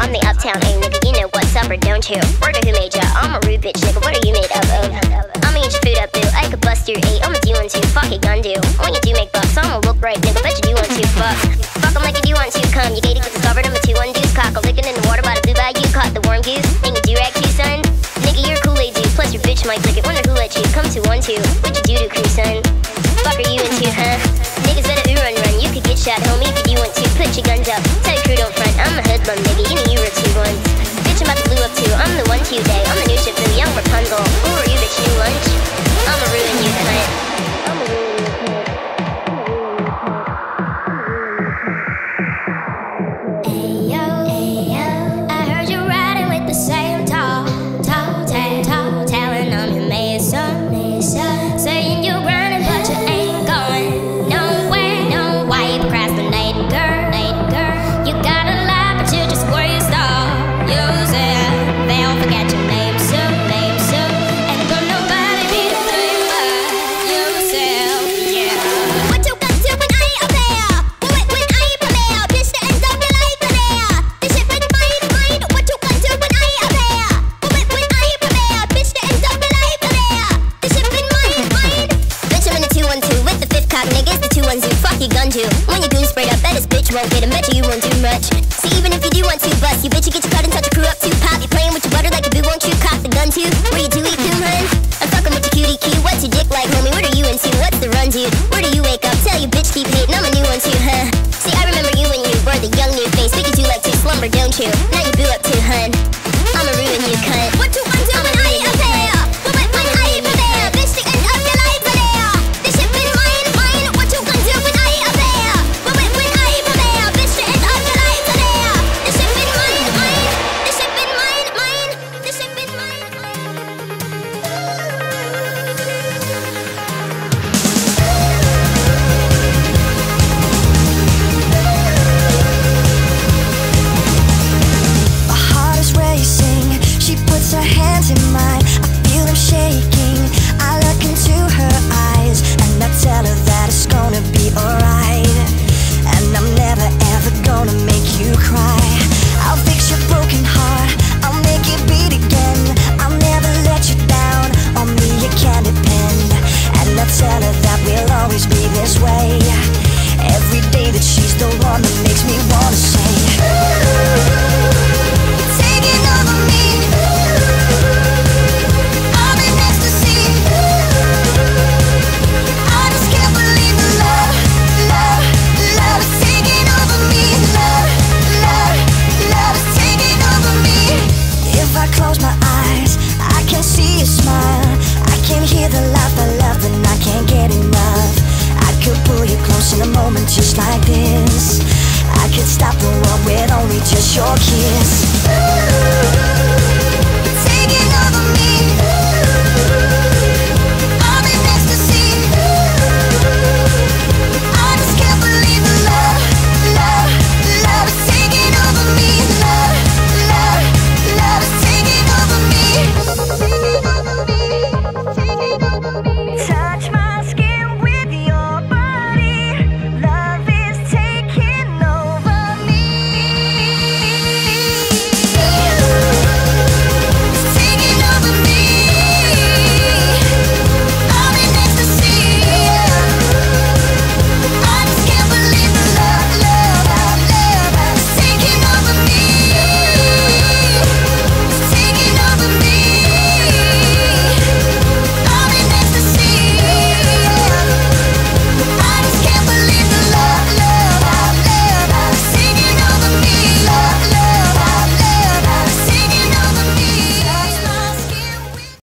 I'm the uptown A nigga, you know what's up or don't you? Word of who made ya? I'm a rude bitch nigga, what are you made up of? I'ma eat your food up, boo, I could bust your eight, I'ma do one too, fuck it, gun do. When you do make bucks, I'ma look right nigga, bet you do want to, fuck 'em like you do want to, come. You gated, get discovered, I'm a 2-1 deuce, cock a lickin' in the water by the blue bayou, caught the warm goose, and you do rag too, son? Nigga, you're a Kool-Aid dude, plus your bitch might lick it, wonder who let you come to 1-2, what you do to crew, son? Fuck are you into, huh? Niggas better ooh run, you could get shot, homie, if you want to, put your guns up, tell your crew don't front, I'm a hoodlum, nigga, you know you were 2-1s. Bitch, I'm about to blue up too, I'm the 1-2 day, I'm the new ship, the young Rapunzel. Who are you, bitch, new lunch? I'ma ruin you, cunt. I'ma ruin you, cunt. Ayo, I heard you riding with the same tall talent on your Mason. Saying you're grinding, but you ain't going nowhere. No, why you procrastinating, girl? You gotta lie, but you just waste all yourself. They don't forget your name, so. And don't nobody be the same but yourself, yeah. What you gonna do when I ain't up there? Do it when I ain't prepared. Bitch, the end of your life in there. This shit been mine. What you gonna do when I ain't up there? Do it when I ain't prepared. Bitch, the end of your life in there. This shit been mine. Bitch, I'm in the 2-1-2 with the 5th cock, niggas the 2-1-2. Fuck your gun too. When your goon sprayed up, bet this bitch won't get him. Bet you won't do much. See, even if you do want to bust, you bitch, you get your cut and touch your crew up too. Pop, you playing with your butter like a boo, won't you cock the gun too? Where you do eat coon, hun? I'm fucking with your cutie cue. What's your dick like, homie? What are you into? What's the run, dude? Where do you wake up? Tell your bitch keep hating, I'm a new one too, huh? See, I remember you when you were the young new face. Think you do like to slumber, don't you? Now you boo up too, hun. I'ma ruin you, cunt. What you gonna do when I ain't up there? Do it when I ain't prepared. Bitch, the end of your life in there. This shit been mine. What you gonna do when I ain't up there? Do it when I ain't prepared. Bitch, the end of your life in there. This shit been mine. This shit been mine. This shit been mine. My heart is racing. She puts her hands in mine. I feel them shaking. I look into her eyes and I tell her that it's gonna be alright. And I'm never ever gonna make you cry. I'll fix your broken heart. I'll make it beat again. I'll never let you down. On me you can depend. And I tell her that we'll always be this way. Every day that she's the one that makes me wanna say, taking over me. I'm in ecstasy. I just can't believe the love is taking over me. Love is taking over me. If I close my eyes, I can see your smile. I can hear the laugh I love and I can't get enough. I could pull you close in a moment just like this. I could stop the world with only just your kiss.